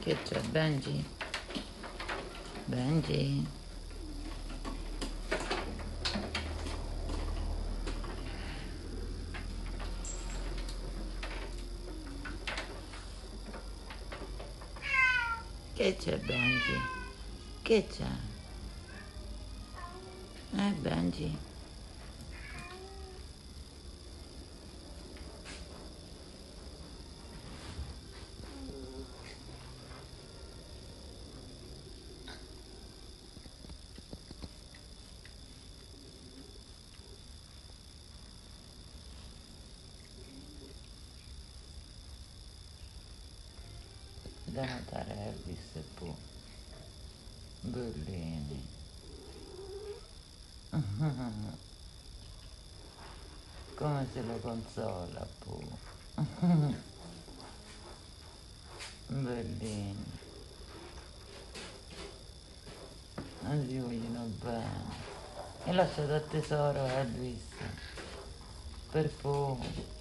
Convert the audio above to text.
Che c'è, Benji? Benji? Che c'è, Benji? Che c'è? Benji? Da notare Elvis e Pooh. Bellini. Come se lo consola Pooh. Bellini. Non si vogliono bene. E lasciato a tesoro Elvis per Pooh.